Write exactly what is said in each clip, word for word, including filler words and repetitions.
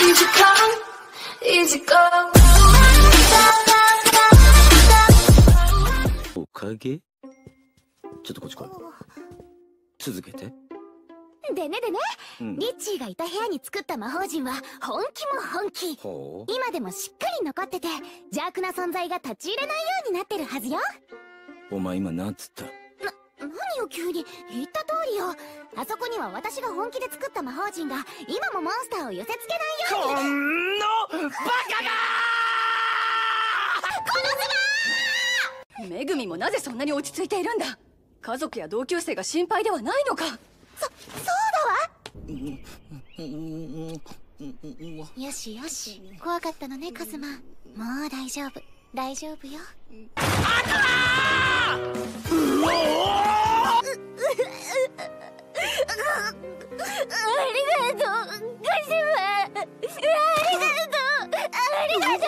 Easy come, easy go. おかげ？ちょっとこっち来い。続けて。 でねでね、 うん、 リッチーがいた部屋に作った魔法陣は本気も本気。今でもしっかり残ってて邪悪な存在が立ち入れないようになってるはずよ。 お前今なんつった？な、 何よ急に。言った通りよ。あそこには私が本気で作った魔法陣が今もモンスターを寄せつけないように。こんなバカがこのズバー！めぐみもなぜそんなに落ち着いているんだ。家族や同級生が心配ではないのか。 そ、そうだわ。よしよし、怖かったのねカズマ。もう大丈夫大丈夫よ。ありがとうカズマ。ありがとうありがとうね。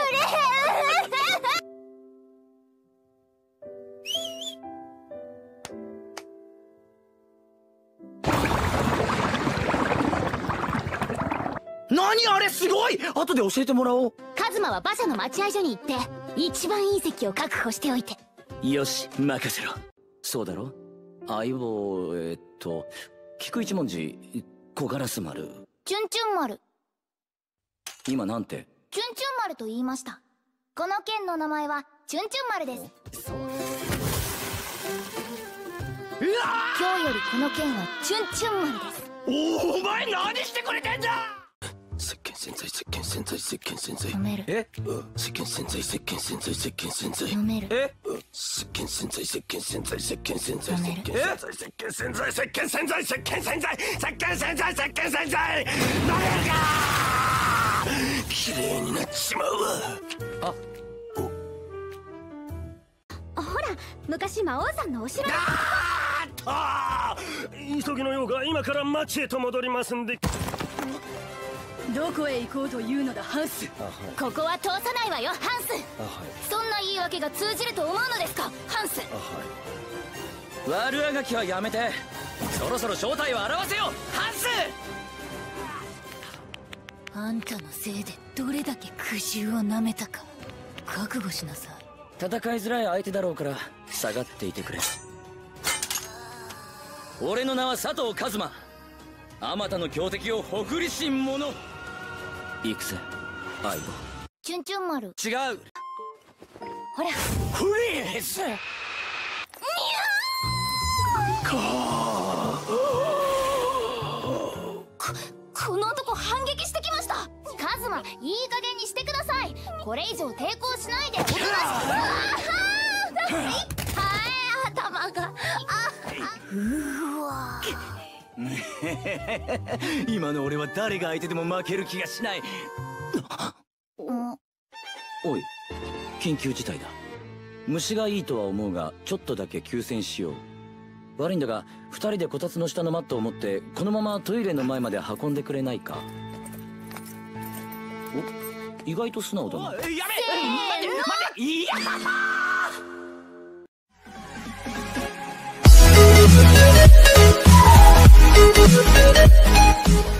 何あれすごい。後で教えてもらおう。 カズマは馬車の待合所に行って一番いい席を確保しておいて。 よし任せろ。そうだろ。相棒、えー、っと菊一文字小ガラス丸。 チュンチュン丸。 今なんて？ チュンチュン丸と言いました。この剣の名前はチュンチュン丸です。今日よりこの剣はチュンチュン丸です。 おお、お前何してくれてんだ。石鹸洗剤石鹸洗剤石鹸洗剤。 飲める。 え？石鹸洗剤石鹸洗剤石鹸洗剤。 飲める。 え？石鹸洗剤石鹸洗剤石鹸洗剤。 飲める。 え？石鹸洗剤石鹸洗剤石鹸洗剤石鹸洗剤石鹸洗剤。飲めるか。綺麗になっちまうわ。あ。 ほら昔魔王さんのお城。 あーっと急ぎのようが今から町へと戻りますんで。 どこへ行こうというのだハンス。 ここは通さないわよハンス。そんな言い訳が通じると思うのですかハンス。 悪あがきはやめて、そろそろ正体を表せよハンス。 あんたのせいでどれだけ苦渋をなめたか覚悟しなさい。 戦いづらい相手だろうから下がっていてくれ。俺の名は佐藤一馬。あまたの強敵をほふりしん者。行くぜ相棒。 チュンチュン丸。 違う。 ほらフリーズ。 ここの男反撃してきました。カズマいい加減にしてください。これ以上抵抗しないでおとなしく。はい頭が。うわ今の俺は誰が相手でも負ける気がしない。おい緊急事態だ。虫がいいとは思うがちょっとだけ休戦しよう。悪いんだが二人でこたつの下のマットを持ってこのままトイレの前まで運んでくれないか。お、意外と素直だな。やめ待って待っていや We'll be right back.